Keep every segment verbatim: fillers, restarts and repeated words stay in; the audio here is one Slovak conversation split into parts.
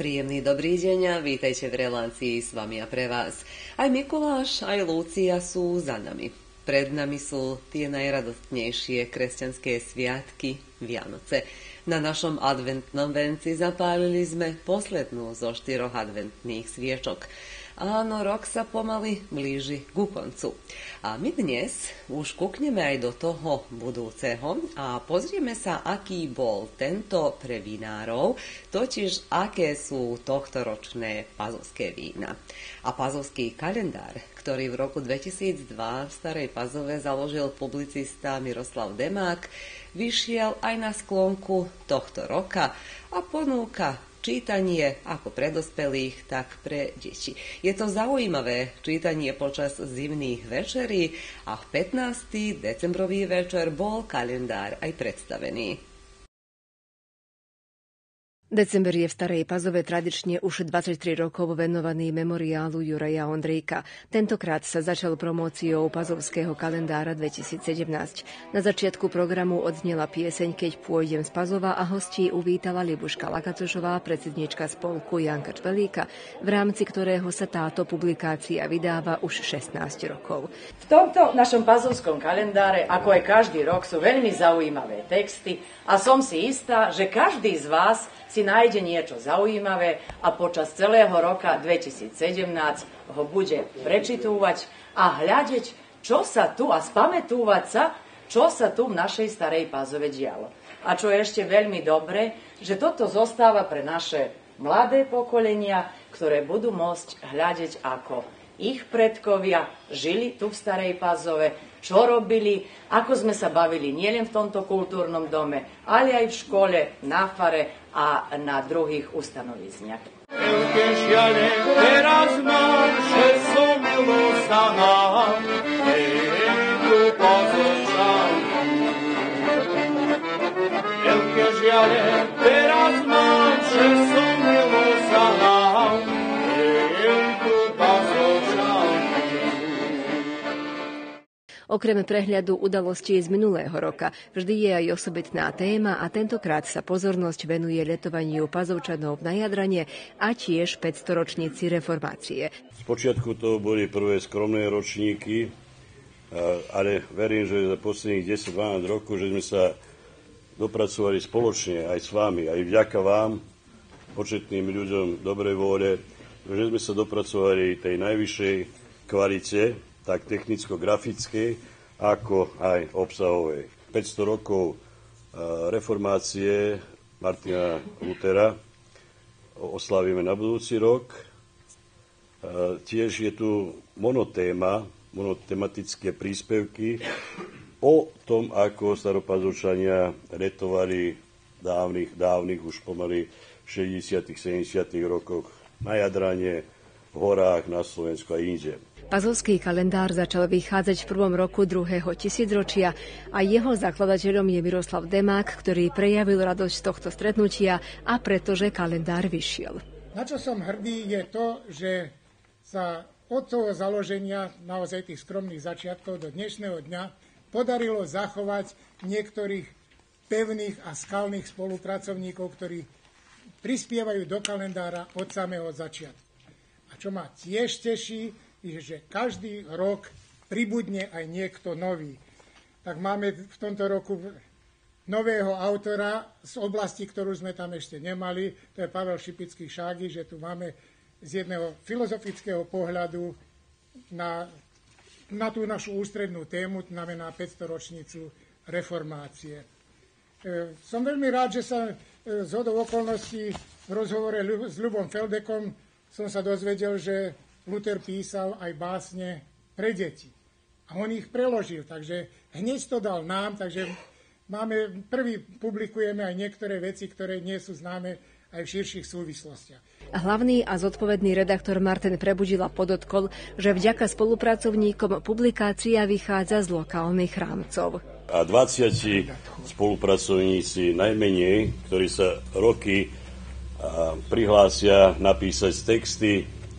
Príjemný dobrý deň a vítajte v relácii s vami a pre vás. Aj Mikuláš, aj Lúcia sú za nami. Pred nami sú tie najradostnejšie kresťanské sviatky Vianoce. Na našom adventnom venci zapálili sme poslednú zo štyroch adventných sviečok. Áno, rok sa pomaly blíži ku koncu. A my dnes už kúkneme aj do toho budúceho a pozrieme sa, aký bol tento pre vinárov, totiž aké sú tohtoročné pazovské vína. A pazovský kalendár, ktorý v roku dvetisícdva v Starej Pazove založil publicista Miroslav Demák, vyšiel aj na sklonku tohto roka a ponúka čítanie ako pre dospelých, tak pre deti. Je to zaujímavé čítanie počas zimných večerí a v pätnásty decembrový večer bol kalendár aj predstavený. December je v Starej Pazove tradične už dvadsaťtri rokov venovaný memoriálu Juraja Ondrejka. Tentokrát sa začal promóciou pazovského kalendára dvetisícsedemnásť. Na začiatku programu odznela pieseň Keď pôjdem z Pazova a hostí uvítala Libuška Lakacošová, predsedníčka spolku Janka Čvelíka, v rámci ktorého sa táto publikácia vydáva už šestnásť rokov. V tomto našom pazovskom kalendáre, ako aj každý rok, sú veľmi zaujímavé texty a som si istá, že každý z vás si nájde niečo zaujímavé a počas celého roka dvetisícsedemnásť ho bude prečítúvať a hľadeť, čo sa tu a spamätúvať sa, čo sa tu v našej Starej Pazove dialo. A čo je ešte veľmi dobre, že toto zostáva pre naše mladé pokolenia, ktoré budú môcť hľadeť, ako ich predkovia žili tu v Starej Pazove, čo robili, ako sme sa bavili nielen v tomto kultúrnom dome, ale aj v škole, na fare a na druhých ustanovizniach. Okrem prehľadu udalostí z minulého roka, vždy je aj osobitná téma a tentokrát sa pozornosť venuje letovaniu Pazovčanov na Jadrane a tiež päťstoročnici reformácie. Spočiatku to boli prvé skromné ročníky, ale verím, že za posledných desať dvanásť rokov, že sme sa dopracovali spoločne aj s vami, aj vďaka vám, početným ľuďom dobrej vôle, že sme sa dopracovali tej najvyššej kvalite, tak technicko-grafickej, ako aj obsahovej. päťsto rokov reformácie Martina Luthera oslavíme na budúci rok. Tiež je tu monotéma, monotematické príspevky o tom, ako Staropazovčania letovali dávnych, dávnych už pomaly v šesťdesiatych sedemdesiatych rokoch na Jadrane, v horách, na Slovensku a inde. Pazovský kalendár začal vychádzať v prvom roku druhého tisícročia a jeho zakladateľom je Miroslav Demák, ktorý prejavil radosť z tohto stretnutia a pretože kalendár vyšiel. Na čo som hrdý je to, že sa od toho založenia naozaj tých skromných začiatkov do dnešného dňa podarilo zachovať niektorých pevných a skalných spolupracovníkov, ktorí prispievajú do kalendára od samého začiatku. A čo ma tiež teší, že každý rok pribudne aj niekto nový. Tak máme v tomto roku nového autora z oblasti, ktorú sme tam ešte nemali, to je Pavel Šipický Šágy, že tu máme z jedného filozofického pohľadu na, na tú našu ústrednú tému, to znamená päťstoročnicu reformácie. E, som veľmi rád, že sa e, z hodou okolností v rozhovore s Ľubom Feldekom som sa dozvedel, že Luther písal aj básne pre deti. A on ich preložil, takže hneď to dal nám, takže máme, prvý publikujeme aj niektoré veci, ktoré nie sú známe aj v širších súvislostiach. Hlavný a zodpovedný redaktor Martin Prebudila podotkol, že vďaka spolupracovníkom publikácia vychádza z lokálnych rámcov. A dvadsať spolupracovníci najmenej, ktorí sa roky prihlásia napísať texty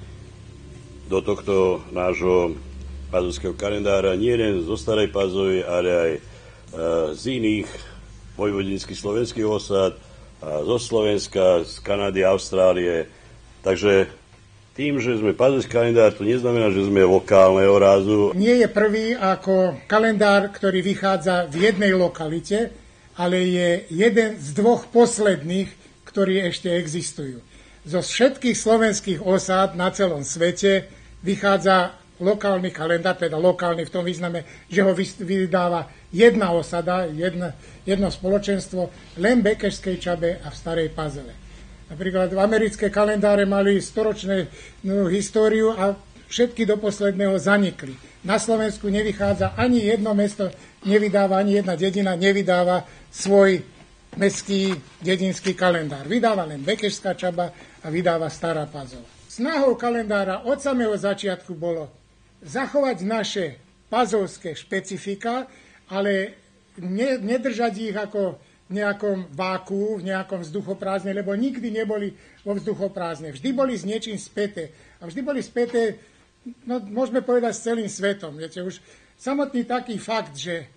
do tohto nášho pazovského kalendára, nie len zo Starej Pazovy, ale aj z iných vojvodinských slovenských osad, zo Slovenska, z Kanady, Austrálie. Takže tým, že sme pazovský kalendár, to neznamená, že sme lokálneho rázu. Nie je prvý ako kalendár, ktorý vychádza v jednej lokalite, ale je jeden z dvoch posledných, ktorí ešte existujú. Zo všetkých slovenských osád na celom svete vychádza lokálny kalendár, teda lokálny v tom význame, že ho vydáva jedna osada, jedna, jedno spoločenstvo, len v Bekešskej Čabe a v Starej Pazove. Napríklad americké kalendáre mali storočnú no, históriu a všetky do posledného zanikli. Na Slovensku nevychádza ani jedno mesto, nevydáva ani jedna dedina, nevydáva svoj mestský dedinský kalendár. Vydáva len Bekešská Čaba a vydáva Stará Pazova. Snahou kalendára od samého začiatku bolo zachovať naše pazovské špecifika, ale ne, nedržať ich ako v nejakom váku, v nejakom vzduchoprázdne, lebo nikdy neboli vo vzduchoprázdne. Vždy boli s niečím späté. A vždy boli späté, no môžeme povedať, s celým svetom. Viete, už samotný taký fakt, že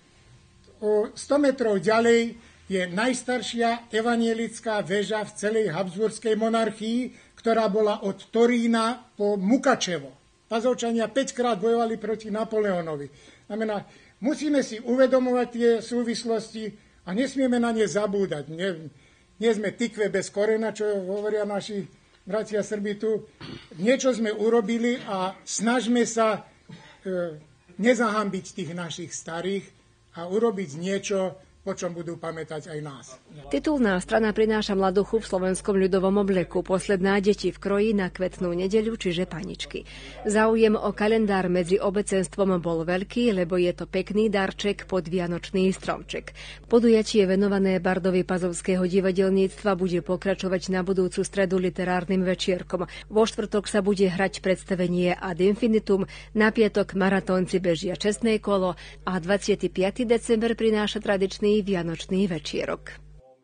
o sto metrov ďalej je najstaršia evanjelická väža v celej habsburskej monarchii, ktorá bola od Torína po Mukačevo. Pazovčania päťkrát bojovali proti Napoleónovi. Znamená, musíme si uvedomovať tie súvislosti a nesmieme na ne zabúdať. Nie, nie sme tykve bez korena, čo hovoria naši bratia Srbi tu. Niečo sme urobili a snažme sa e, nezahambiť tých našich starých a urobiť niečo, po čom budú pamätať aj nás. Titulná strana prináša mladuchu v slovenskom ľudovom obleku. Posledná deti v kroji na kvetnú nedeľu, čiže paničky. Záujem o kalendár medzi obecenstvom bol veľký, lebo je to pekný darček pod vianočný stromček. Podujatie venované Bardovi pazovského divadelníctva bude pokračovať na budúcu stredu literárnym večierkom. Vo štvrtok sa bude hrať predstavenie Ad infinitum, na piatok maratónci bežia čestné kolo a dvadsiateho piateho december prináša tradičný vianočný večierok.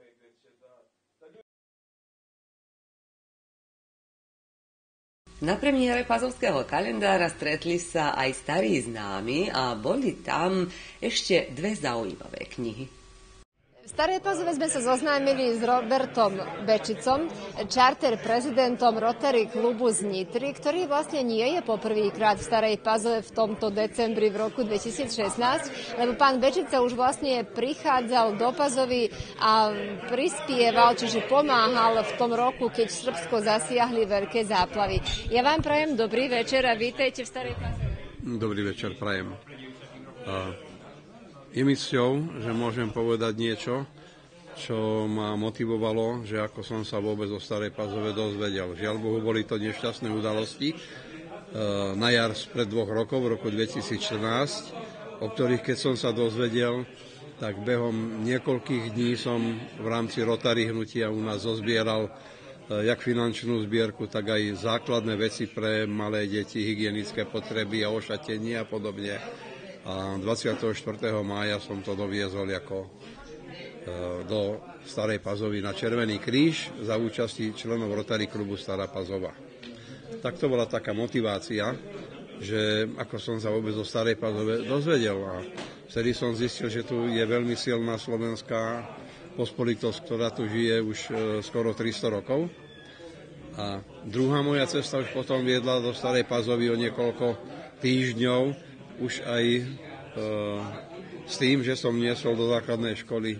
Na premiére pazovského kalendára stretli sa aj starí známi a boli tam ešte dve zaujímavé knihy. V Starej Pazove sme sa zoznámili s Robertom Bečicom, charter prezidentom Rotary klubu z Nitry, ktorý vlastne nie je poprvýkrát v Starej Pazove v tomto decembri v roku dvetisícšestnásť, lebo pán Bečica už vlastne prichádzal do Pazovy a prispieval, čiže pomáhal v tom roku, keď v Srbsko zasiahli veľké záplavy. Ja vám prajem dobrý večer a vítajte v Starej Pazove. Dobrý večer prajem. Uh... Je mi cťou, že môžem povedať niečo, čo ma motivovalo, že ako som sa vôbec o Starej Pazove dozvedel. Žiaľ Bohu, boli to nešťastné udalosti na jar spred dvoch rokov, v roku dvetisícštrnásť, o ktorých keď som sa dozvedel, tak behom niekoľkých dní som v rámci Rotary hnutia u nás zozbieral jak finančnú zbierku, tak aj základné veci pre malé deti, hygienické potreby a ošatenie a podobne. A dvadsiateho štvrtého mája som to doviezol ako e, do Starej Pazovy na Červený kríž za účasti členov Rotary klubu Stará Pazova. Tak to bola taká motivácia, že ako som sa vôbec do Starej Pazove dozvedel. A vtedy som zistil, že tu je veľmi silná slovenská pospolitosť, ktorá tu žije už e, skoro tristo rokov. A druhá moja cesta už potom viedla do Starej Pazovy o niekoľko týždňov, už aj e, s tým, že som niesol do základnej školy e,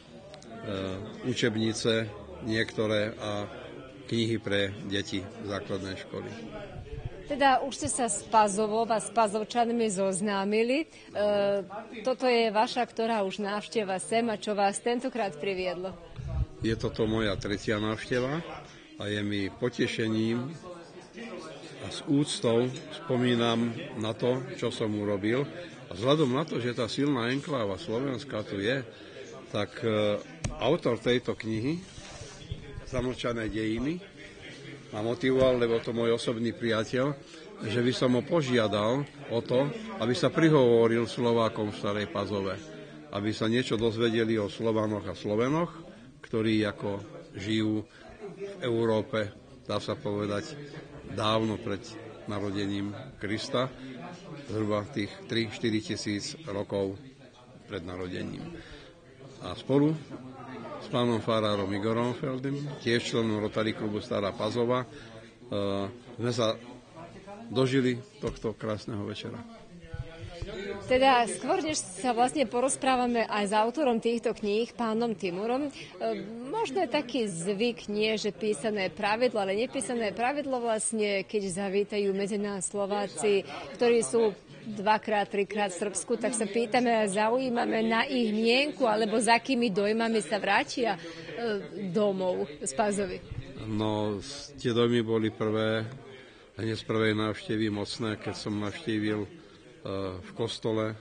učebnice niektoré a knihy pre deti základnej školy. Teda už ste sa s Pazovou a s Pazovčanmi zoznámili. E, toto je vaša, ktorá už návšteva sem a čo vás tentokrát priviedlo? Je toto moja tretia návšteva a je mi potešením a s úctou spomínam na to, čo som urobil. A vzhľadom na to, že tá silná enkláva Slovenska tu je, tak e, autor tejto knihy, Zamlčané dejiny, ma motivoval, lebo to môj osobný priateľ, že by som ho požiadal o to, aby sa prihovoril Slovákom v Starej Pazove. Aby sa niečo dozvedeli o Slovanoch a Slovenoch, ktorí ako žijú v Európe, dá sa povedať, dávno pred narodením Krista, zhruba tých tri štyri tisíc rokov pred narodením. A spolu s pánom farárom Igorom Feldym, tiež členom Rotary klubu Stará Pazova. Sme sa dožili tohto krásneho večera. Teda skôr, než sa vlastne porozprávame aj s autorom týchto kníh, pánom Timurom, možno je taký zvyk, nie že písané pravidlo, ale nepísané pravidlo vlastne, keď zavítajú medzi nás Slováci, ktorí sú dvakrát, trikrát v Srbsku, tak sa pýtame a zaujímame na ich mienku, alebo za akými dojmami sa vrátia domov z Pazovy. No, tie dojmy boli prvé, hneď z prvej návštevy mocné, keď som navštívil v kostole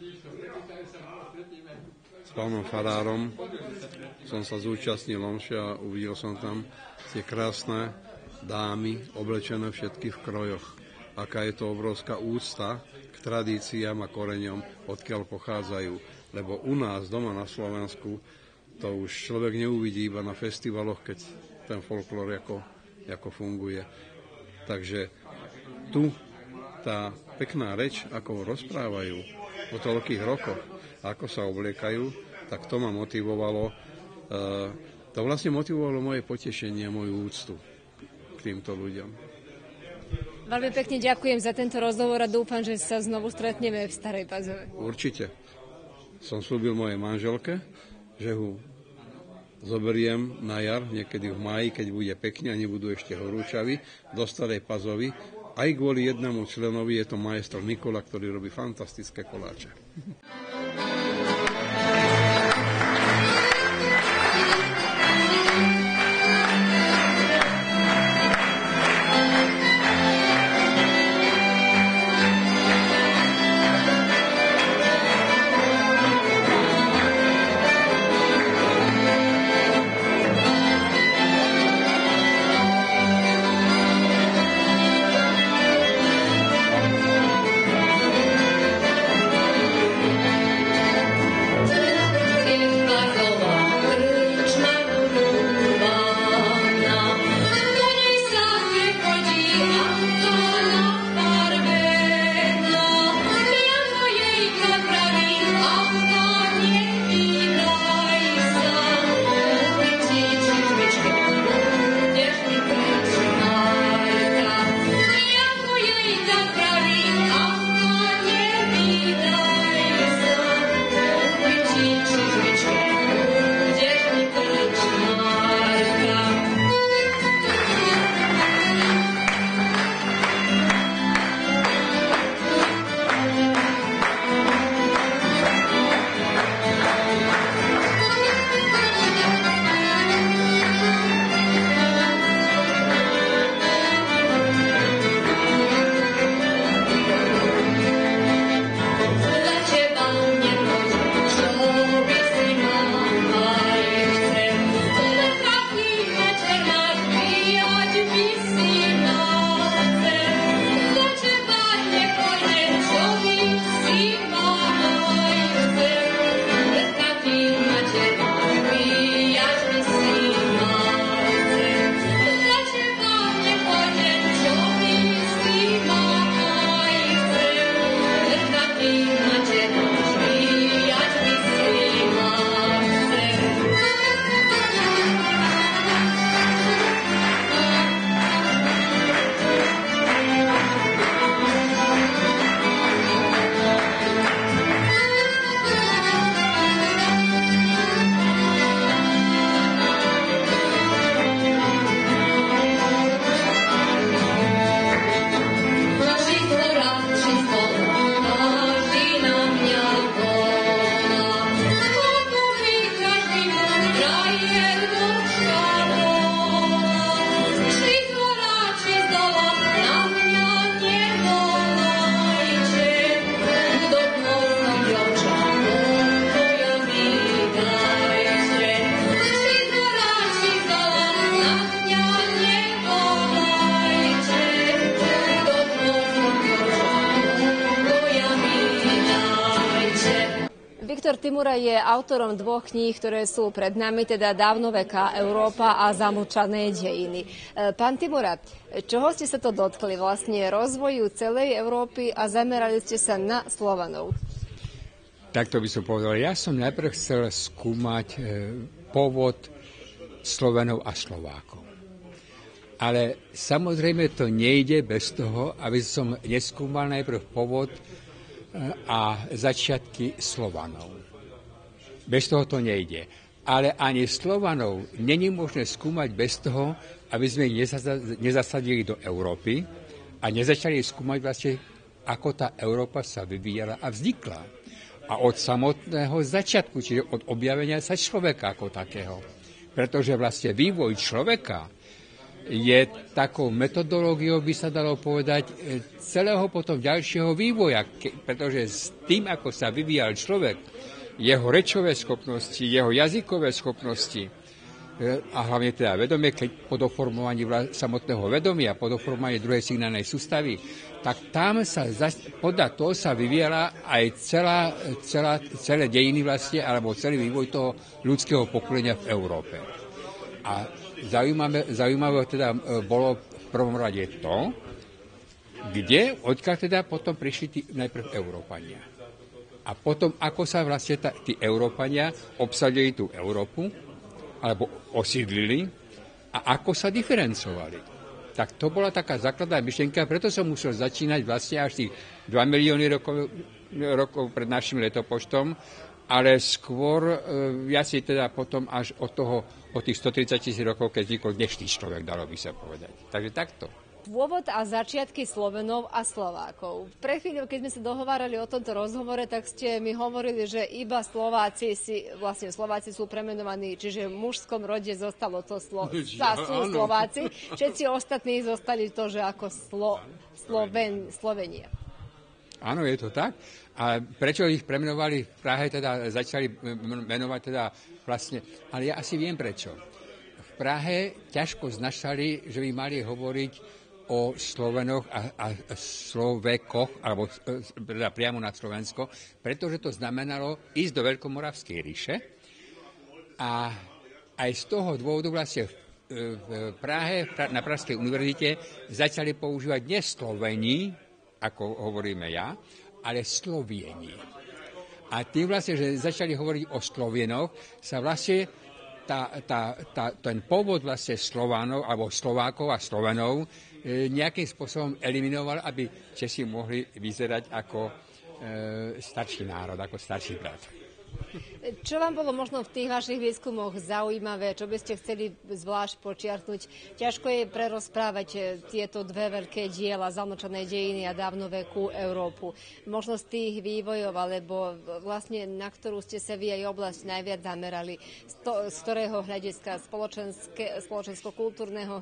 s pánom farárom. Som sa zúčastnil omše a uvidel som tam tie krásne dámy, oblečené všetky v krojoch. Aká je to obrovská úcta k tradíciám a koreňom, odkiaľ pochádzajú. Lebo u nás, doma na Slovensku, to už človek neuvidí iba na festivaloch, keď ten folklór ako, ako funguje. Takže tu tá pekná reč, ako rozprávajú o toľkých rokoch, ako sa obliekajú, tak to ma motivovalo. To vlastne motivovalo moje potešenie, moju úctu k týmto ľuďom. Veľmi pekne ďakujem za tento rozhovor a dúfam, že sa znovu stretneme v Starej Pazove. Určite. Som slúbil mojej manželke, že ho zoberiem na jar, niekedy v máji, keď bude pekne a nebudú ešte horúčaví, do Starej Pazovy. Aj kvôli jednému členovi, je to majster Nikola, ktorý robí fantastické koláče. Viktor Timura je autorom dvoch kníh, ktoré sú pred nami, teda Dávnoveká Európa a Zamlčané dejiny. Pán Timura, čoho ste sa to dotkli? Vlastne rozvoju celej Európy a zamerali ste sa na Slovanov. Takto by som povedal. Ja som najprv chcel skúmať pôvod Slovenov a Slovákov. Ale samozrejme to nejde bez toho, aby som neskúmal najprv pôvod a začiatky Slovanov. Bez toho to nejde. Ale ani Slovanov není možné skúmať bez toho, aby sme ich nezasadili do Európy a nezačali skúmať vlastne, ako tá Európa sa vyvíjala a vznikla. A od samotného začiatku, čiže od objavenia sa človeka ako takého. Pretože vlastne vývoj človeka je takou metodológiou, by sa dalo povedať, celého potom ďalšieho vývoja. Pretože s tým, ako sa vyvíjal človek, jeho rečové schopnosti, jeho jazykové schopnosti a hlavne teda vedomie, keď po doformovaní samotného vedomia, po doformovaní druhej signálnej sústavy, tak tam sa podľa toho sa vyvíjala aj celá, celá, celé dejiny vlastne, alebo celý vývoj toho ľudského pokolenia v Európe. A zaujímavé, zaujímavé teda bolo v prvom rade to, kde, odkiaľ teda potom prišli tí, najprv Európania. A potom, ako sa vlastne tá, tí Európania obsadili tú Európu, alebo osídlili, a ako sa diferencovali. Tak to bola taká základná myšlienka, preto som musel začínať vlastne až tých dva milióny rokov, rokov pred našim letopočtom, ale skôr e, viac teda potom až od toho, od tých stotridsať tisíc rokov, keď vznikol dnešný človek, dalo by sa povedať. Takže takto. Pôvod a začiatky Slovenov a Slovákov. Pre chvíľu, keď sme sa dohovárali o tomto rozhovore, tak ste mi hovorili, že iba Slováci si, vlastne Slováci sú premenovaní, čiže v mužskom rode zostalo to slo, sa sú Slováci, všetci ostatní zostali to, že ako slo, Sloven, Slovenia. Áno, je to tak. A prečo ich premenovali v Prahe, teda začali menovať teda vlastne, ale ja asi viem prečo. V Prahe ťažko znašali, že by mali hovoriť o Slovenoch a, a Slovekoch, alebo teda priamo na Slovensko, pretože to znamenalo ísť do Veľkomoravskej ríše. A aj z toho dôvodu vlastne v, v Prahe, na Pražskej univerzite, začali používať nie Sloveni, ako hovoríme ja, ale Slovieni. A tým vlastne, že začali hovoriť o Slovienoch, sa vlastne tá, tá, tá, ten pôvod vlastne Slovanov, alebo Slovákov a Slovenov nejakým spôsobom eliminoval, aby Česi mohli vyzerať ako e, starší národ, ako starší brat. Čo vám bolo možno v tých vašich výskumoch zaujímavé, čo by ste chceli zvlášť počiarknúť? Ťažko je prerozprávať tieto dve veľké diela, Zamlčané dejiny a dávnoveku Európu. Možno z tých vývojov, alebo vlastne na ktorú ste sa vy aj oblasť najviac zamerali, z, to, z ktorého hľadiska spoločensko-kultúrneho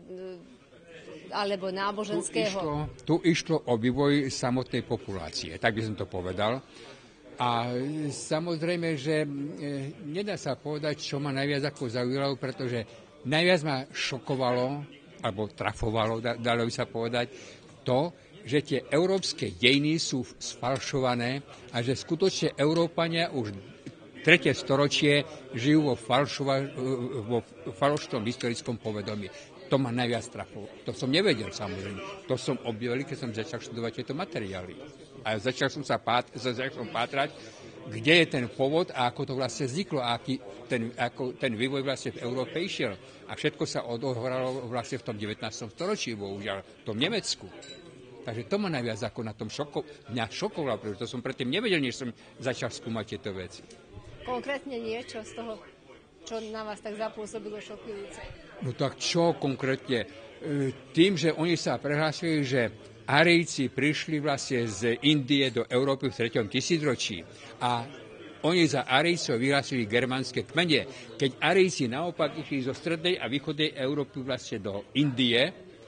alebo náboženského? Tu išlo, tu išlo o vývoj samotnej populácie, tak by som to povedal. A samozrejme, že e, nedá sa povedať, čo ma najviac ako zaujalo, pretože najviac ma šokovalo, alebo trafovalo, da, dalo by sa povedať, to, že tie európske dejiny sú sfalšované a že skutočne Európania už tretie storočie žijú vo, falšova, vo falošnom historickom povedomí. To ma najviac trafilo. To som nevedel, samozrejme. To som objavil, keď som začal študovať tieto materiály. A začal som sa pát, začal som pátrať, kde je ten pôvod a ako to vlastne vzniklo, a aký ten, ako ten vývoj vlastne v Európe išiel. A všetko sa odohralo vlastne v tom devätnástom storočí, bohužiaľ, v tom Nemecku. Takže to ma najviac ako na tom šoko, mňa šokovalo, pretože to som predtým nevedel, než som začal skúmať tieto veci. Konkrétne niečo z toho, čo na vás tak zapôsobilo šokujúce? No tak čo konkrétne? Tým, že oni sa prehlásili, že Arijci prišli vlastne z Indie do Európy v treťom tisícročí a oni za Arijcov vyhlásili germánske kmene. Keď Arijci naopak išli zo strednej a východnej Európy vlastne do Indie,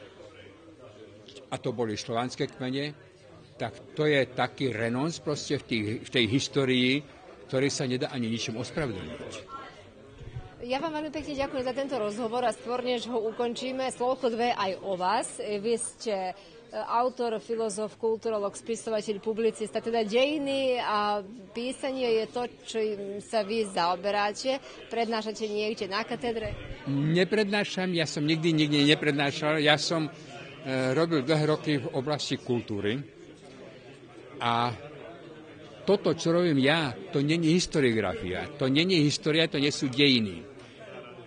a to boli slovanské kmene, tak to je taký renons proste v, tých, v tej histórii, ktorý sa nedá ani ničom ospravedlniť. Ja vám veľmi pekne ďakujem za tento rozhovor a skôr, než ho ukončíme, slovko dve aj o vás. Vy ste autor, filozof, kulturolog, spisovateľ, publicista, teda dejiny a písanie je to, čo sa vy zaoberáte. Prednášate niekde na katedre? Neprednášam, ja som nikdy nikde neprednášal. Ja som e, robil dlhé roky v oblasti kultúry a toto, čo robím ja, to nie je historiografia, to nie je história, to nie sú dejiny.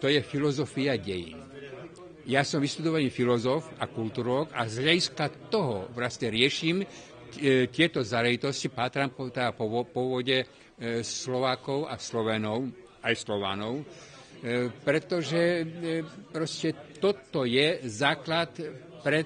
to je filozofia dejín. Ja som vystudovaný filozof a kultúrolog a z hľadiska toho vlastne riešim tieto záležitosti, pátram po, teda po pôvode Slovákov a Slovenov, aj Slovanov, pretože proste toto je základ pre,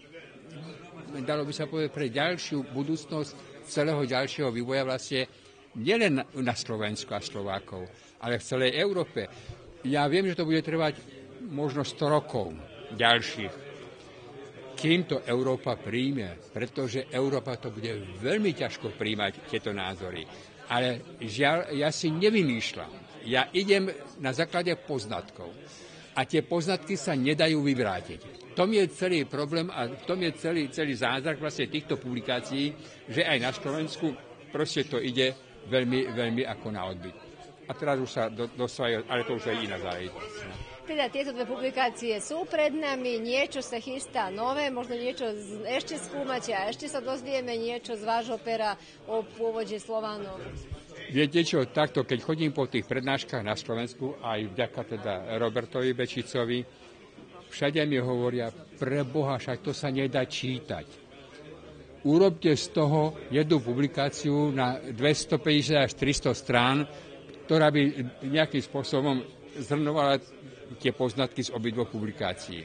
dalo by sa povedať, pre ďalšiu budúcnosť celého ďalšieho vývoja vlastne nielen na Slovensku a Slovákov, ale v celej Európe. Ja viem, že to bude trvať možno sto rokov ďalších, kým to Európa príjme, pretože Európa to bude veľmi ťažko príjmať tieto názory. Ale žiaľ, ja si nevymýšľam. Ja idem na základe poznatkov. A tie poznatky sa nedajú vyvrátiť. V tom je celý problém a v tom je celý, celý zázrak vlastne týchto publikácií, že aj na Slovensku proste to ide veľmi, veľmi ako na odbyt. A teraz už sa do, dostávajú, ale to už je iná záležitosť. Teda tieto dve publikácie sú pred nami, niečo sa chystá nové, možno niečo z, ešte skúmate a ešte sa dozvieme niečo z vášho pera o pôvode Slovanov. Viete čo, takto, keď chodím po tých prednáškach na Slovensku, aj vďaka teda Robertovi Bečicovi, všade mi hovoria, pre Boha, však to sa nedá čítať. Urobte z toho jednu publikáciu na dvestopäťdesiat až tristo strán, ktorá by nejakým spôsobom zhrnovala tie poznatky z obidvoch publikácií.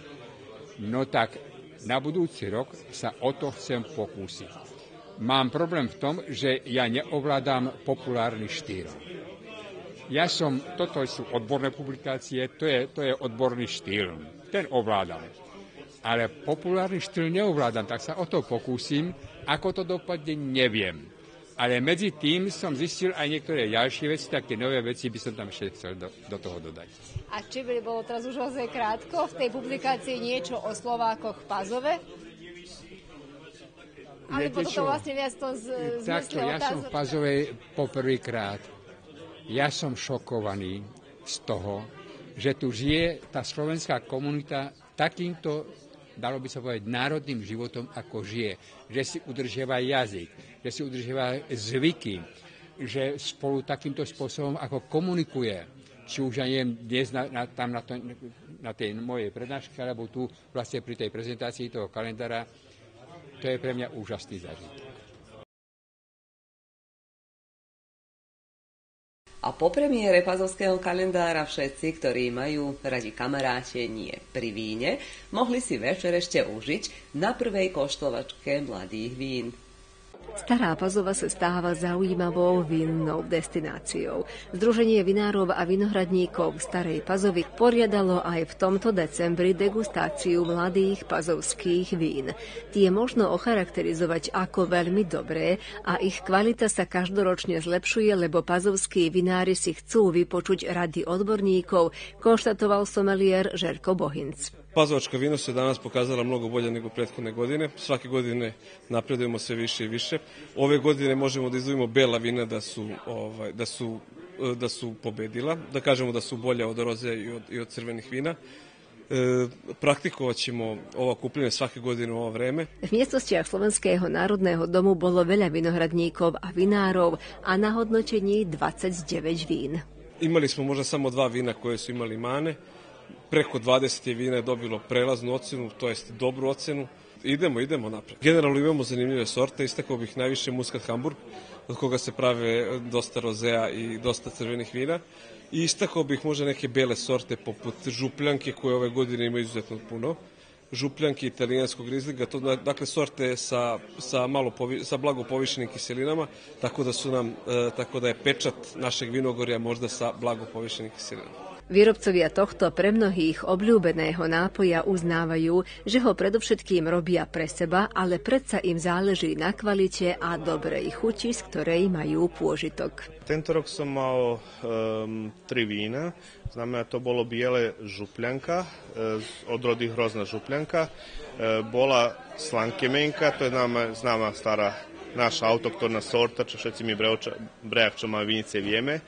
No tak na budúci rok sa o to chcem pokúsiť. Mám problém v tom, že ja neovládam populárny štýl. Ja som, toto sú odborné publikácie, to je, to je odborný štýl. Ten ovládam. Ale populárny štýl neovládam, tak sa o to pokúsim. Ako to dopadne, neviem. Ale medzi tým som zistil aj niektoré ďalšie veci, tak tie nové veci by som tam ešte chcel do, do toho dodať. A či by bolo teraz už ozaj krátko v tej publikácii niečo o Slovákoch v Pazove? Alebo toto vlastne viac to z, Takto, ja som v Pazove poprvýkrát. Ja som šokovaný z toho, že tu žije tá slovenská komunita takýmto, dalo by sa povedať, národným životom, ako žije. Že si udržiava jazyk, že si udržiava zvyky, že spolu takýmto spôsobom ako komunikuje. Či už ja neviem, dnes na, na, tam na, to, na tej mojej prednáške, alebo tu vlastne pri tej prezentácii toho kalendára, to je pre mňa úžasný zážitok. A po premiére pazovského kalendára všetci, ktorí majú radi kamarátenie pri víne, mohli si večer ešte užiť na prvej koštovačke mladých vín. Stará Pazova sa stáva zaujímavou vinnou destináciou. Združenie vinárov a vinohradníkov Starej Pazovy poriadalo aj v tomto decembri degustáciu mladých pazovských vín. Tie možno ocharakterizovať ako veľmi dobré a ich kvalita sa každoročne zlepšuje, lebo pazovskí vinári si chcú vypočuť rady odborníkov, konštatoval somelier Željko Bohinc. Pazovačka vino se danas pokazala mnogo bolje nego prethodne godine. Svake godine napredujemo sve više i više. Ove godine možemo da izdvojimo bela vina da su, ovaj, da su, da su pobedila. Da kažemo da su bolja od roze i od, i od crvenih vina. E, praktikovat ćemo ovo kupljenje svake godine u ovo vreme. V miestnostiach Slovenského národného domu bolo veľa vinohradníkov a vinárov a na hodnotení dvadsaťdeväť vín. Imali smo možda samo dva vina koje su imali mane. Preko dvadeset je vina je dobilo prelaznu ocenu, to jest dobru ocenu. Idemo, idemo napred. Generalno imamo zanimljive sorte, istakao bih najviše Muscat Hamburg, od koga se prave dosta rozea i dosta crvenih vina. I istakao bih možda neke bele sorte poput Župljanke, koje ove godine ima izuzetno puno. Župljanke italijanskog rizliga, to dakle sorte sa, sa, malo povi, sa blago povišenim kiselinama, tako da, su nam, e, tako da je pečat našeg vinogorja možda sa blago povišenim kiselinama. Výrobcovia tohto pre mnohých obľúbeného nápoja uznávajú, že ho predovšetkým robia pre seba, ale predsa im záleží na kvalite a dobrej chuti, z ktorej majú pôžitok. Tento rok som mal um, tri vína, znamená to bolo biele župljanka, e, odrody hrozna župljanka, e, bola slankemenka, to je nama známa stará naša autoktorna sorta, čo všetci mi brejak, čo má vinice vieme.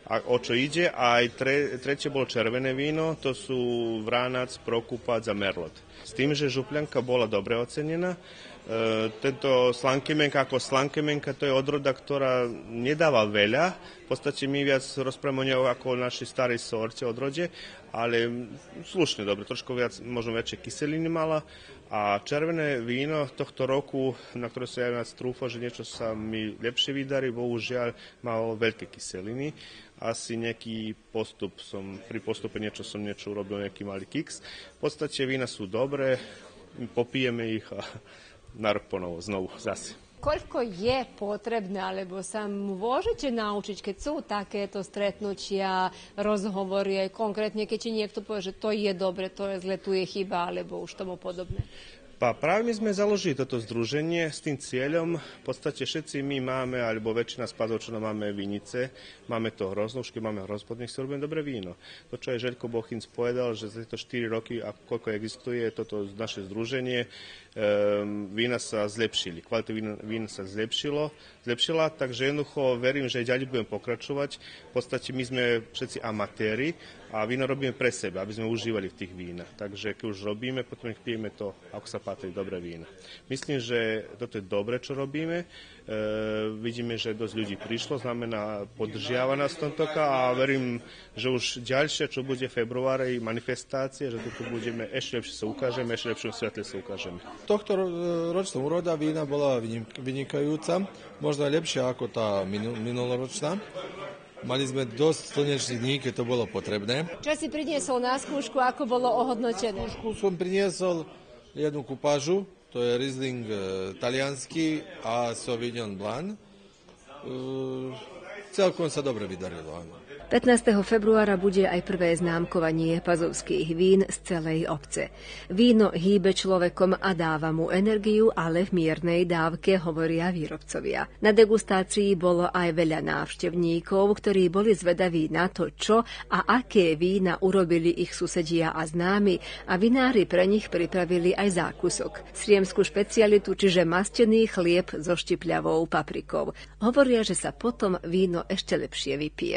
a o čo ide. A aj tre, tretie bolo červené víno, to sú Vranac, Prokupac a Merlot. S tým, že župljanka bola dobre ocenená. E, tento slankemenka ako slankemenka, to je odroda, ktorá nedáva veľa. V podstate my viac rozprávame o ňou ako o našej starej sorte odrode, ale slušne dobre, trošku viac, možno väčšie kyseliny mala. A červené víno tohto roku, na ktoré sa ja viac trúfal, že niečo sa mi lepšie vydarí, bohužiaľ malo veľké kyseliny. Asi nejaký postup som, pri postupe niečo som niečo urobil, nejaký malý kiks. V podstate vína sú dobré, popijeme ich a na rok ponovo, znovu, zase. Koľko je potrebné, alebo sa môžete naučiť, keď sú takéto stretnutia, rozhovory, aj konkrétne, keď ti niekto povie, že to je dobre, to je zle, tu je chyba, alebo už tomu podobné? Pa práve my sme založili toto združenie s tým cieľom, v podstate všetci my máme, alebo väčšina spazovčanov máme vinice, máme to hroznovšky, máme hrozpodných, si robíme dobré víno. To, čo aj Žeľko Bochinc povedal, že za tieto štyri roky, a koľko existuje toto naše združenie, um, vína sa zlepšili, kvalita vína, vína sa zlepšilo, zlepšila, takže jednoducho verím, že aj ďalej budeme pokračovať. V podstate my sme všetci amatéri, a víno robíme pre seba, aby sme užívali v tých vínach. Takže keď už robíme, potom ich pijeme to, ako sa patrí, dobré vína. Myslím, že toto je dobre, čo robíme. E, vidíme, že dosť ľudí prišlo, znamená, podržiava nás tomtoka a verím, že už ďalšie, čo bude v februári, manifestácie, že tu budeme ešte lepšie sa ukážeme, ešte lepšie svetle sa ukážeme. Tohto ročná úroda vína bola vynikajúca, možno aj lepšia ako tá minuloročná. Mali sme dosť slnečných dní, keď to bolo potrebné. Čo si priniesol na skúšku, ako bolo ohodnotené? Na skúšku som priniesol jednu kupážu, to je Riesling e, taliansky a Sauvignon Blanc. E, celkom sa dobre vydarilo, áno. pätnásteho februára bude aj prvé známkovanie pazovských vín z celej obce. Víno hýbe človekom a dáva mu energiu, ale v miernej dávke, hovoria výrobcovia. Na degustácii bolo aj veľa návštevníkov, ktorí boli zvedaví na to, čo a aké vína urobili ich susedia a známi, a vinári pre nich pripravili aj zákusok. Sriemskú špecialitu, čiže mastený chlieb so štipľavou paprikou. Hovoria, že sa potom víno ešte lepšie vypije.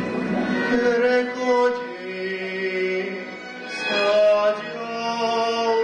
Rechodí, stáť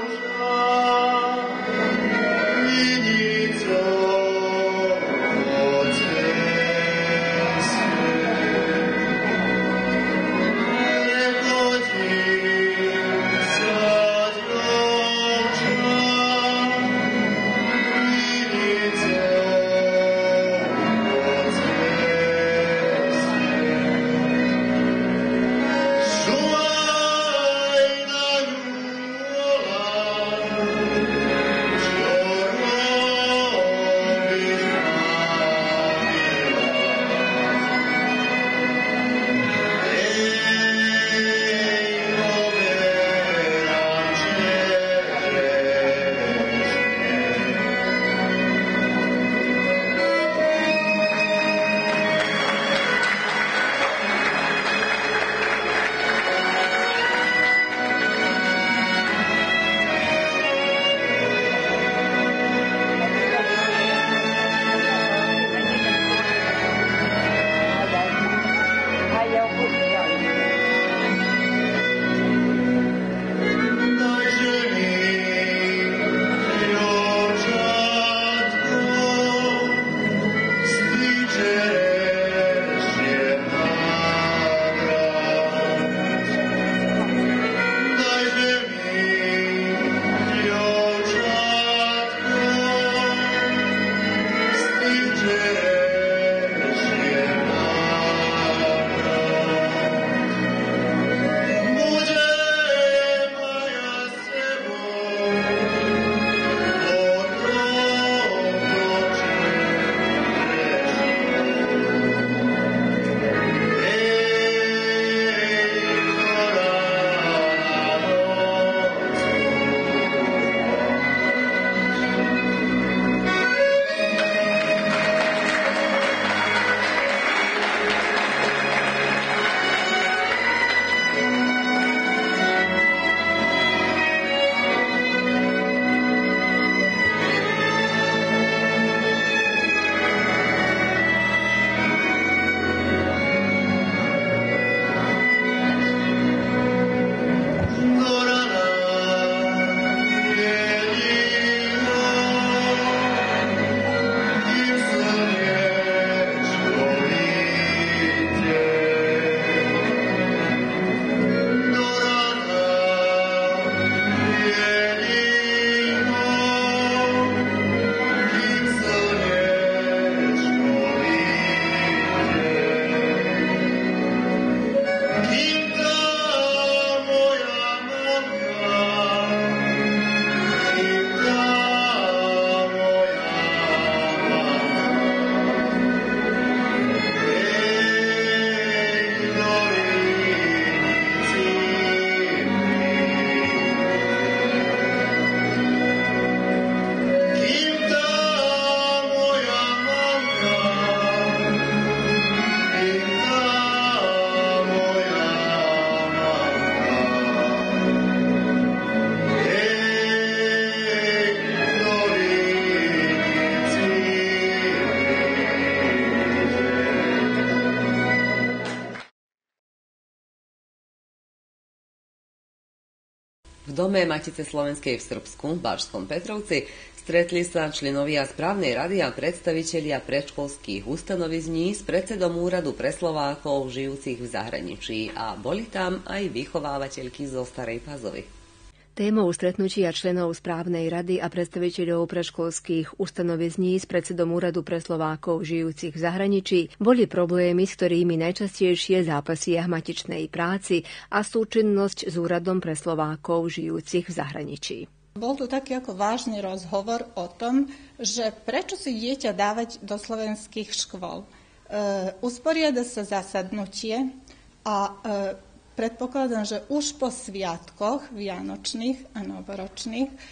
dome Matice slovenskej v Srbsku, v Bačskom Petrovci, stretli sa členovia správnej rady a predstavitelia predškolských ustanovizní s predsedom Úradu pre Slovákov žijúcich v zahraničí a boli tam aj vychovávateľky zo Starej Pazovy. Témou stretnutia členov správnej rady a predstaviteľov predškolských ustanovizní s predsedom Úradu pre Slovákov žijúcich v zahraničí boli problémy, s ktorými najčastejšie zápasia v matičnej práci a súčinnosť s Úradom pre Slovákov žijúcich v zahraničí. Bol tu taký ako vážny rozhovor o tom, že prečo si dieťa dávať do slovenských škôl. E, usporiada sa zasadnutie a e, predpokladám, že už po sviatkoch vianočných a novoročných e,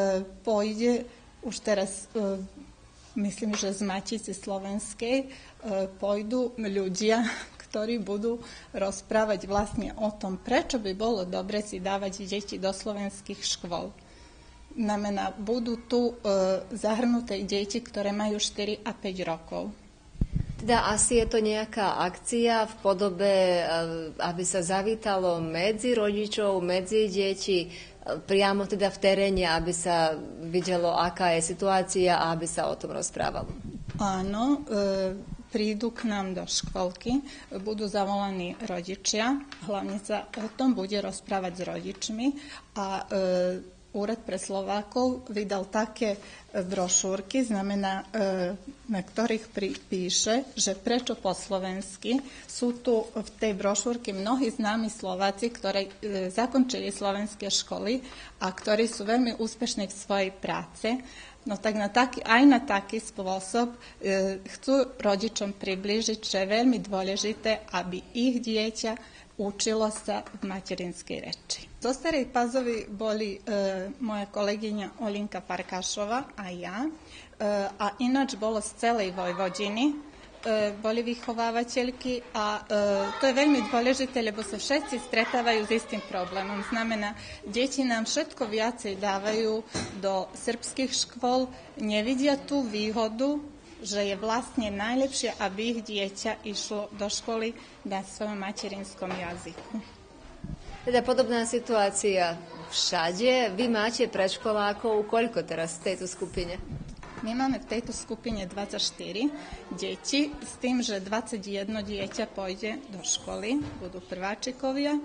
pôjde, už teraz e, myslím, že z Matice slovenskej e, pôjdu ľudia, ktorí budú rozprávať vlastne o tom, prečo by bolo dobre si dávať deti do slovenských škôl. Znamená, budú tu e, zahrnuté deti, ktoré majú štyri a päť rokov. Teda asi je to nejaká akcia v podobe, aby sa zavítalo medzi rodičov, medzi deti, priamo teda v teréne, aby sa videlo, aká je situácia a aby sa o tom rozprávalo. Áno, e, prídu k nám do školky, budú zavolaní rodičia, hlavne sa o tom bude rozprávať s rodičmi a e, Úrad pre Slovákov vydal také brošúrky, znamená, na ktorých píše, že prečo po slovensky. Sú tu v tej brošúrke mnohí známi Slováci, ktorí zakončili slovenské školy a ktorí sú veľmi úspešní v svojej práce. No tak na taký, aj na taký spôsob e, chcú rodičom priblížiť, že je veľmi dôležité, aby ich dieťa učilo sa v materinskej reči. Zo Starej Pazovy boli e, moja kolegyňa Olinka Parkášová a ja. E, a ináč bolo z celej Vojvodiny. E, boli vychovávateľky a e, to je veľmi dôležité, lebo sa všetci stretávajú s istým problémom. Znamená, deti nám všetko viacej dávajú do srbských škôl, nevidia tú výhodu, že je vlastne najlepšie, aby ich dieťa išlo do školy na svojom materinskom jazyku. Teda podobná situácia všade. Vy máte predškolákov, koľko teraz v tejto skupine? My máme v tejto skupine dvadsaťštyri deti, s tým, že dvadsaťjedno dieťa pôjde do školy, budú prváčikovia. E,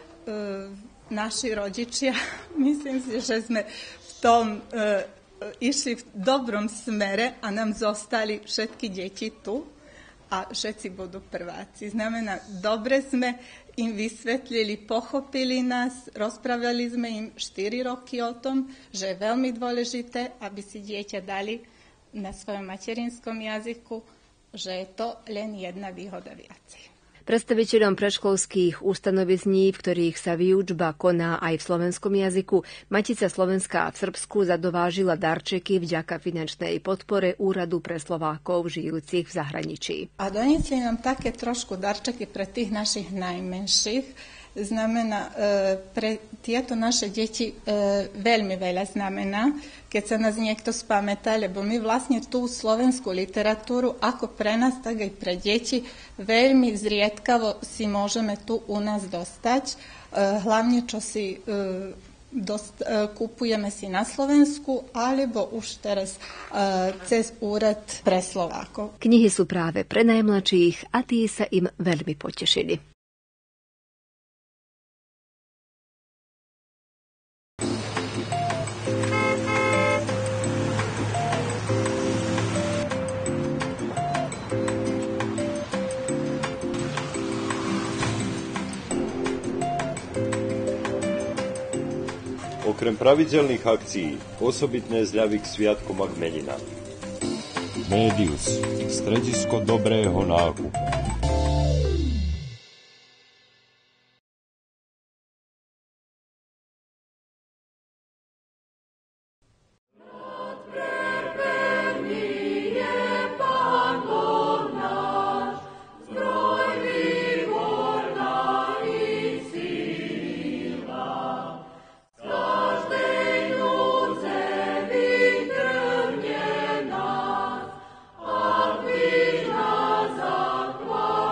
naši rodičia, myslím si, že sme v tom e, išli v dobrom smere a nám zostali všetky deti tu a všetci budú prváci. Znamená, dobre sme im vysvetlili, pochopili nás, rozprávali sme im štyri roky o tom, že je veľmi dôležité, aby si dieťa dali na svojom materinskom jazyku, že je to len jedna výhoda viacej. Predstaviteľom predškolských ustanovizní, v ktorých sa výučba koná aj v slovenskom jazyku, Matica Slovenská v Srbsku zadovážila darčeky vďaka finančnej podpore Úradu pre Slovákov žijúcich v zahraničí. A doniesli nám také trošku darčeky pre tých našich najmenších. Znamená, pre tieto naše deti veľmi veľa znamená, keď sa nás niekto spamätá, lebo my vlastne tú slovenskú literatúru, ako pre nás, tak aj pre deti, veľmi zriedkavo si môžeme tu u nás dostať. Hlavne, čo si dost, kupujeme si na Slovensku, alebo už teraz cez Úrad pre Slovákov. Knihy sú práve pre najmladších a tí sa im veľmi potešili. Okrem pravidelných akcií, osobitné zľavy k sviatkom a k meninám. Médius, stredisko dobrého nákupu. Wow.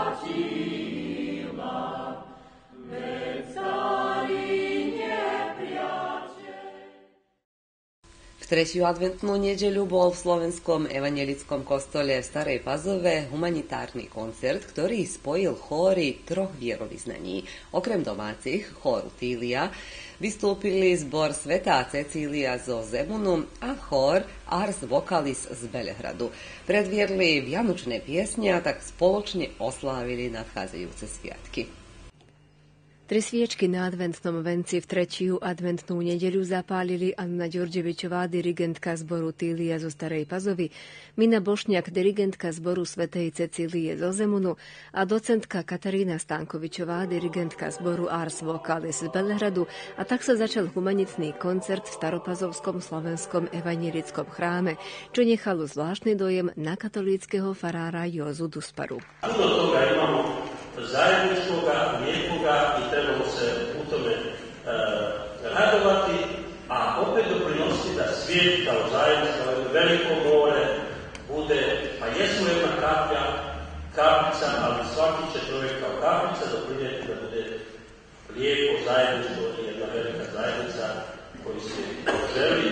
tretiu adventnú nedeľu bol v Slovenskom evanjelickom kostole v Starej Pazove humanitárny koncert, ktorý spojil chóry troch vierovyznaní. Okrem domácich, chóru Tília, vystúpili zbor Svätá Cecília zo Zemunu a chór Ars Vocalis z Belehradu. Predviedli vianočné piesne a tak spoločne oslávili nadchádzajúce sviatky. Tri sviečky na adventnom venci v tretiu adventnú nedeľu zapálili Anna Ďorđevičová, dirigentka zboru Tília zo Starej Pazovy, Mina Bošňák, dirigentka zboru Svätej Cecílie zo Zemunu a docentka Katarína Stankovičová, dirigentka zboru Ars Vocalis z Belehradu, a tak sa začal humanitný koncert v Staropazovskom slovenskom evanjelickom chráme, čo nechalo zvláštny dojem na katolíckeho farára Jozu Dusparu. Zajedničkoga, lijepoga i trebamo se u tome e, radovati, a opet doprinositi da svijet kao zajednica, veliko more, bude, pa jesmo jedna kaplja, kapljica, ali svaki će čovjek kao kapljica doprinijeti da bude lijepo zajedničko i jedna velika zajednica koju se želi.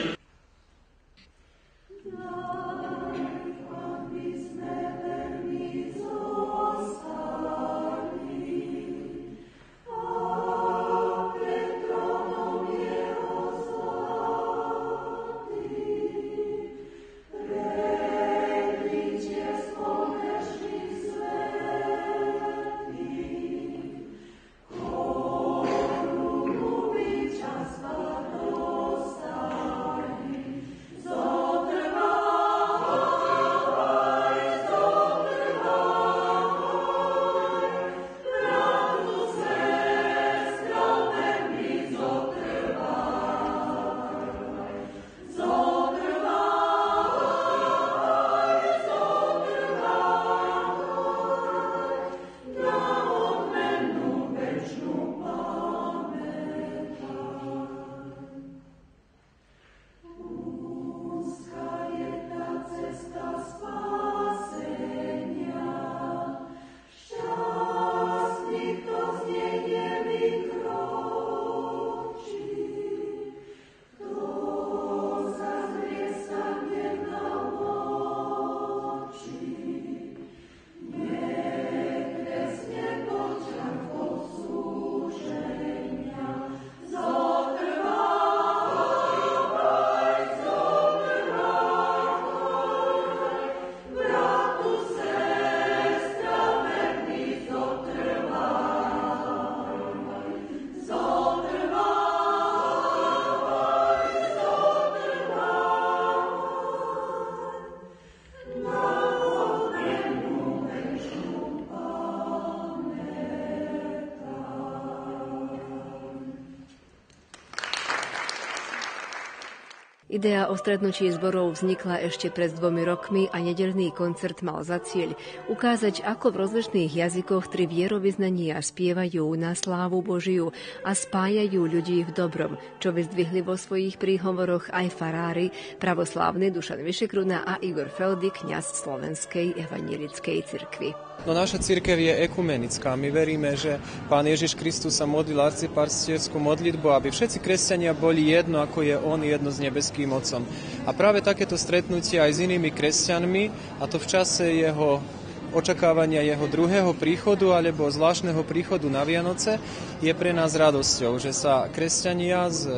Idea o stretnutí zborov vznikla ešte pred dvomi rokmi a nedeľný koncert mal za cieľ ukázať, ako v rozličných jazykoch tri vierovyznania spievajú na slávu Božiu a spájajú ľudí v dobrom, čo vyzdvihli vo svojich príhovoroch aj farári, pravoslávny Dušan Vyšekruna a Igor Feldy, kňaz Slovenskej evanjelickej cirkvi. No, naša cirkev je ekumenická. My veríme, že Pán Ježiš Kristus sa modlil arcipastierskú modlitbu, aby všetci kresťania boli jedno, ako je On jedno s nebeským Otcom. A práve takéto stretnutie aj s inými kresťanmi, a to v čase jeho očakávania jeho druhého príchodu alebo zvláštneho príchodu na Vianoce, je pre nás radosťou, že sa kresťania z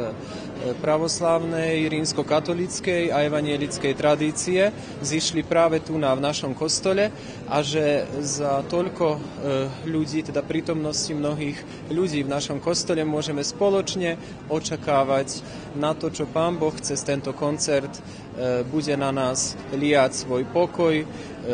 pravoslávnej, rímskokatolíckej a evanjelickej tradície zišli práve tu na v našom kostole a že za toľko ľudí, teda prítomnosti mnohých ľudí v našom kostole, môžeme spoločne očakávať na to, čo Pán Boh cez tento koncert bude na nás liať svoj pokoj,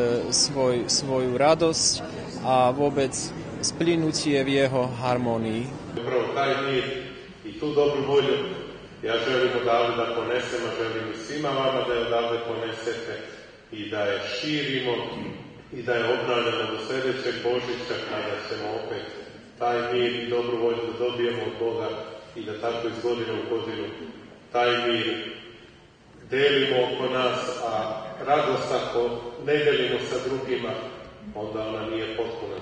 svoj, svoju radosť a vôbec splynutie v jeho harmonii. Upravo taj mir i tu dobru volju ja želim odavde da ponesem, a želim i svima vama da je odavde ponesete i da je širimo i da je obnavljamo do sljedećeg Božića kada ćemo opet taj mir i dobru volju da dobijemo od Boga i da tako iz godine u godinu taj mir delimo oko nas, a radost ako ne delimo sa drugima, onda ona nije potpuna.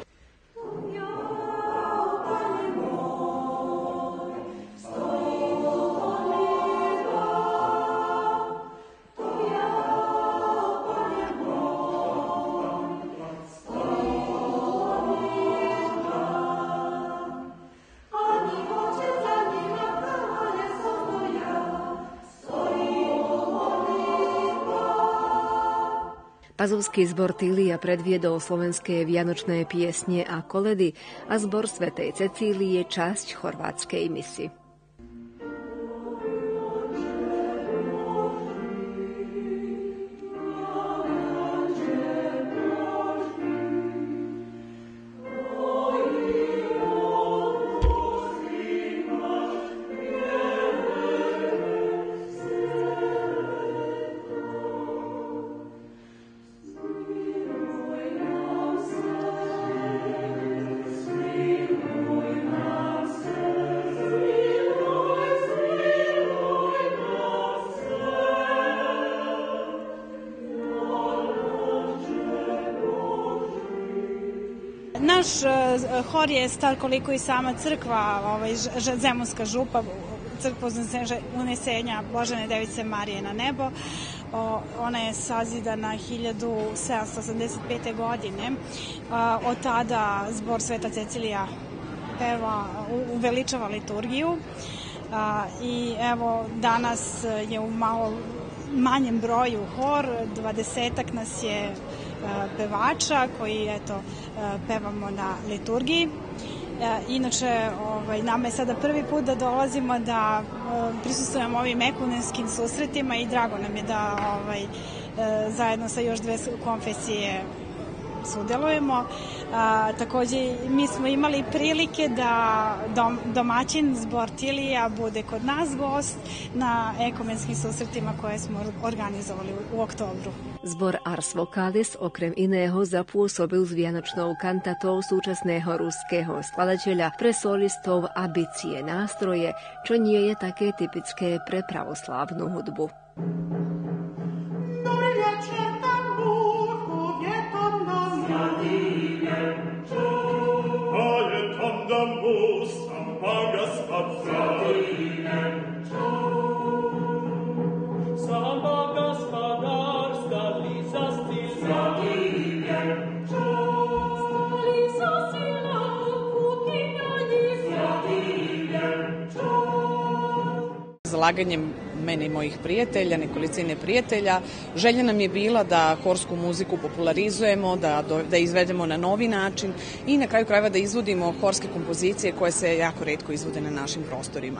Pazovský zbor Tília predviedol slovenské vianočné piesne a koledy a zbor svätej Cecílie časť chorvátskej misy. Naš hor je star koliko i sama crkva, ovaj, Zemunska župa, crkva unesenja Božane Device Marije na nebo. O, ona je sazidana hiljadu sedamsto osamdeset pete. godine. A, od tada zbor Sveta Cecilija peva, uveličava liturgiju. A, I evo, danas je u malo manjem broju hor, dvadesetak nas je pevača koji eto pevamo na liturgiji. Inače, ovaj, nama je sada prvi put da dolazimo da prisustvujemo ovim ekumenskim susretima i drago nam je da ovaj, zajedno sa još dve konfesije sudelujemo. A, takođe, mi smo imali prilike da dom, domaćin zbor Tília bude kod nas gost na ekumenskim susretima koje smo organizovali u, u oktobru. Zbor Ars Vocalis okrem iného zapôsobil s vianočnou kantatou súčasného ruského skladateľa pre solistov a bicie nástroje, čo nie je také typické pre pravoslávnu hudbu. Zalaganjem mene i mojih prijatelja, nekolicine prijatelja, želja nam je bila da horsku muziku popularizujemo, da, da izvedemo na novi način i na kraju krajeva da izvodimo horske kompozicije koje se jako retko izvode na našim prostorima.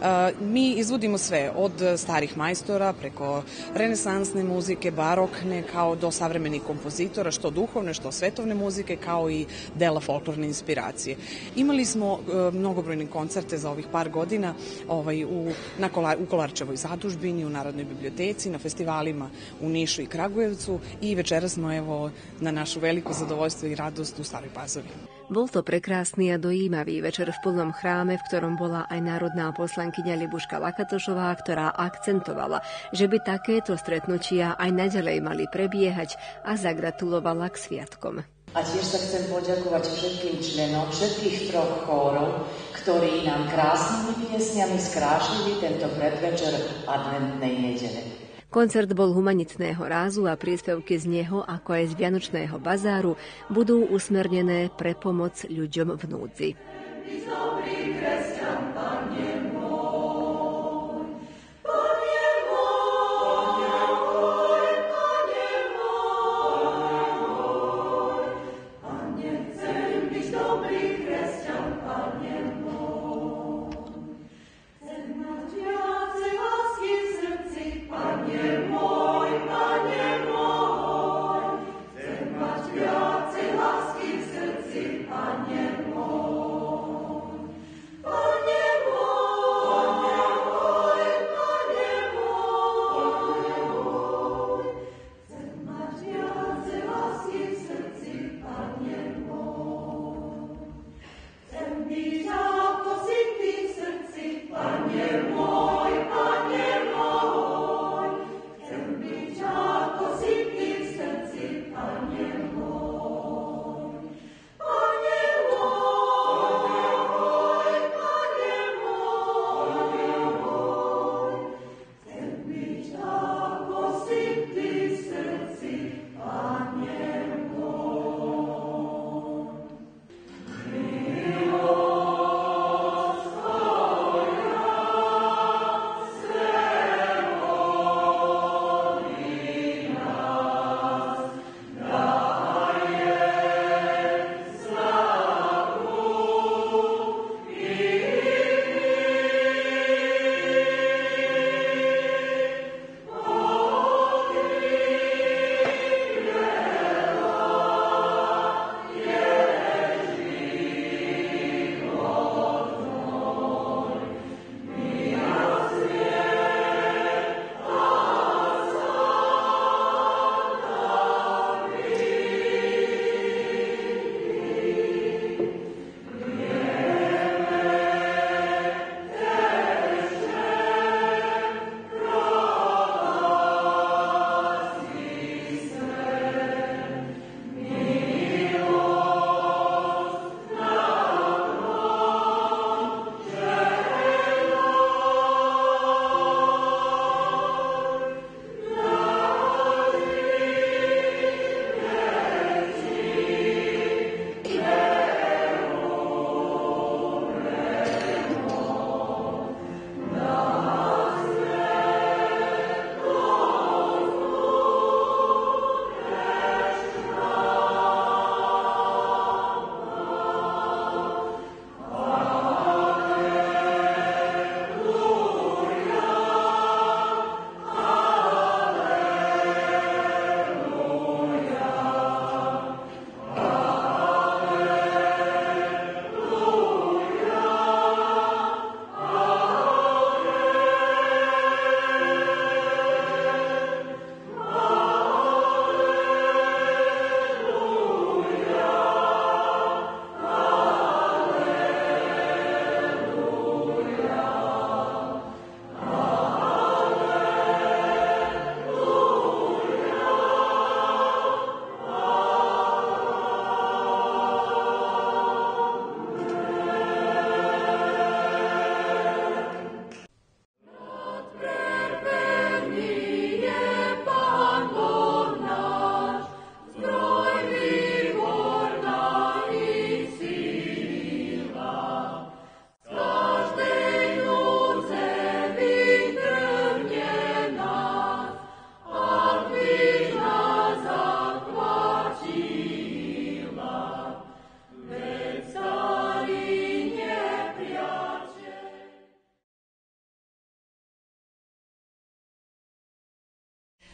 Mi izvodimo sve, od starih majstora preko renesansne muzike, barokne, kao do savremenih kompozitora, što duhovne, što svetovne muzike, kao i dela folklorne inspiracije. Imali smo mnogobrojne koncerte za ovih par godina ovaj, u, na Kola, u Kolarčevoj zadužbini, u Narodnoj biblioteci, na festivalima u Nišu i Kragujevcu i večera smo evo na našu veliko zadovoljstvo i radost u Staroj Pazovi. Bol to prekrásny a dojímavý večer v plnom chráme, v ktorom bola aj národná poslankyňa Libuška Lakatošová, ktorá akcentovala, že by takéto stretnutia aj naďalej mali prebiehať a zagratulovala k sviatkom. A tiež sa chcem poďakovať všetkým členom všetkých troch chórov, ktorí nám krásnymi piesňami skrášili tento predvečer adventnej nedele. Koncert bol humanitného rázu a príspevky z neho, ako aj z Vianočného bazáru, budú usmernené pre pomoc ľuďom v núdzi. Panie mój,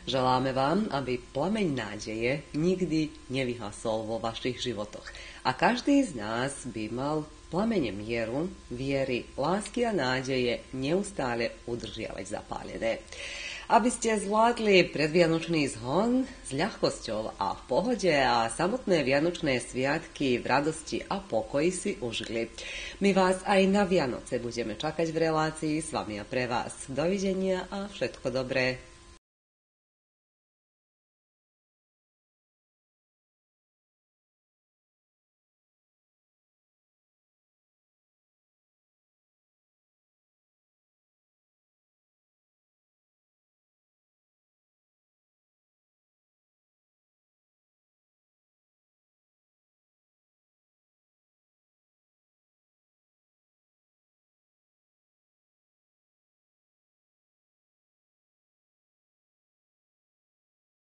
Želáme vám, aby plameň nádeje nikdy nevyhasol vo vašich životoch. A každý z nás by mal plamene mieru, viery, lásky a nádeje neustále udržiavať zapálené. Aby ste zvládli predvianočný zhon s ľahkosťou a v pohode a samotné vianočné sviatky v radosti a pokoji si užili. My vás aj na Vianoce budeme čakať v relácii s vami a pre vás. Dovidenia a všetko dobré.